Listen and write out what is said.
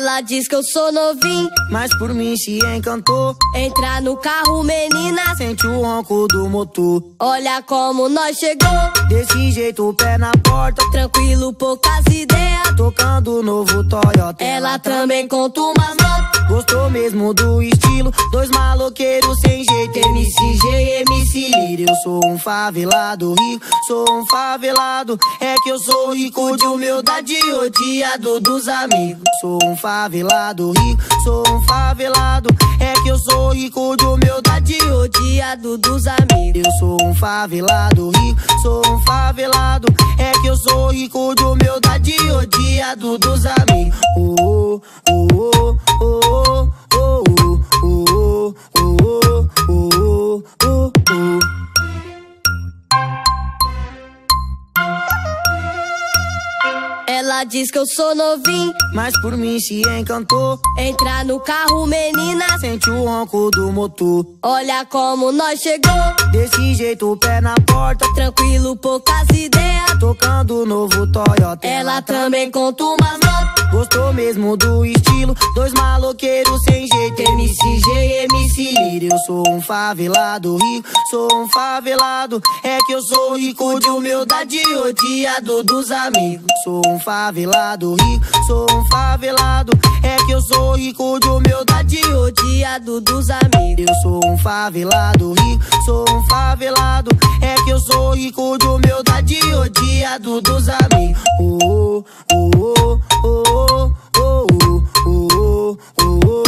Ela diz que eu sou novinho, mas por mim se encantou. Entra no carro, menina, sente o ronco do motor. Olha como nós chegou, desse jeito o pé na porta. Tranquilo, poucas ideias, tocando o novo Toyota. Ela também conta umas notas, gostou mesmo do estilo. Dois maloqueiros sem jeito, MCG e MC Lira. Eu sou um favelado rico, sou um favelado. É que eu sou rico de humildade, odiado dos amigos. Sou um favelado rico, sou um favelado. É que eu sou rico de humildade, odiado dos amigos. Eu sou um favelado rico, sou um favelado. É que eu sou rico de humildade, odiado dos amigos. Oh, oh, oh, oh, oh, oh, oh, oh, oh, oh, oh. Ela diz que eu sou novinho, mas por mim se encantou. Entra no carro, menina, sente o ronco do motor. Olha como nós chegou, desse jeito o pé na porta. Tranquilo, poucas ideias, tocando o novo Toyota. Ela também conta umas notas, gostou mesmo do estilo. Dois maloqueiros sem jeito, MCG e MC Lira. Eu sou um favelado rico, sou um favelado. É que eu sou rico de humildade, odiado dos amigos. Sou um favelado rico, sou um favelado. É que eu sou rico de humildade, odiado dos amigos. Eu sou um favelado rico, sou um favelado. É que eu sou rico de humildade, odiado dos amigos. Oh, oh, oh, oh, oh, oh, oh, oh, oh.